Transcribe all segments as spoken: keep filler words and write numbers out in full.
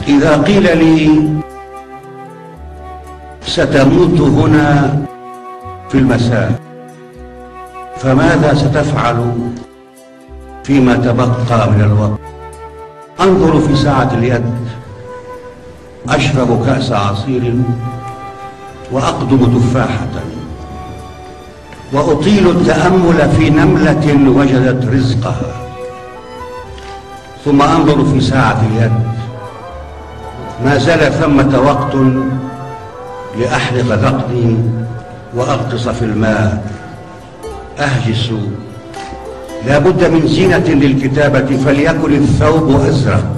إذا قيل لي ستموت هنا في المساء فماذا ستفعل فيما تبقى من الوقت؟ أنظر في ساعة اليد، أشرب كأس عصير وأقدم تفاحة، وأطيل التأمل في نملة وجدت رزقها، ثم أنظر في ساعة اليد، ما زال ثمة وقت لأحلق ذقني وأغطس في الماء، أهجس، لا بد من زينة للكتابة فليكن الثوب أزرق،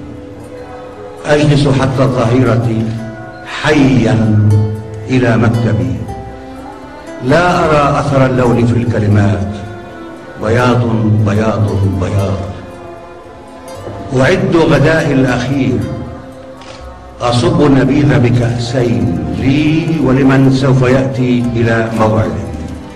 أجلس حتى الظهيرة حيا إلى مكتبي، لا أرى أثر اللون في الكلمات، بياض بياض بياض. أعد غدائي الأخير، أصب النبيذ بكأسين لي ولمن سوف يأتي إلى موعده،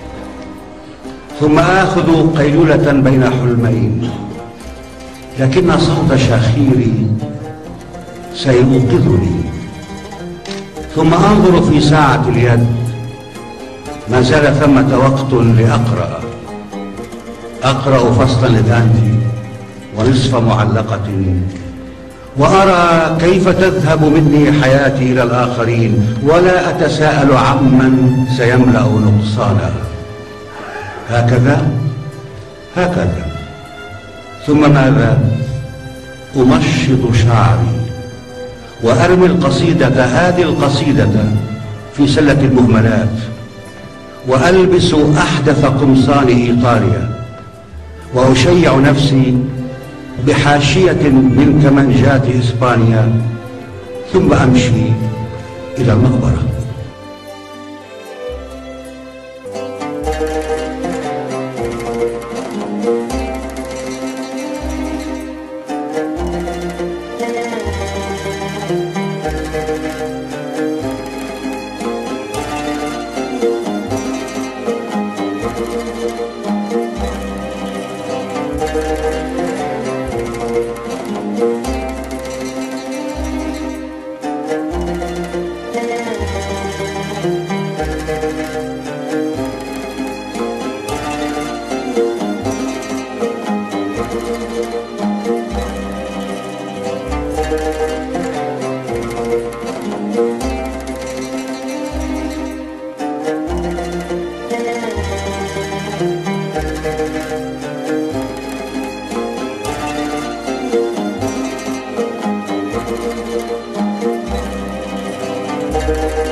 ثم آخذ قيلولة بين حلمين، لكن صوت شخيري سيوقظني، ثم أنظر في ساعة اليد، ما زال ثمة وقت لأقرأ، أقرأ فصلا لدانتي ونصف معلقة، وأرى كيف تذهب مني حياتي إلى الآخرين، ولا أتساءل عمن سيملأ نقصانا. هكذا هكذا ثم ماذا؟ أمشط شعري وأرمي القصيدة، هذه القصيدة في سلة المهملات، وألبس أحدث قمصان إيطاليا، وأشيع نفسي بحاشية من كمانجات إسبانيا، ثم أمشي إلى المقبرة. Thank you.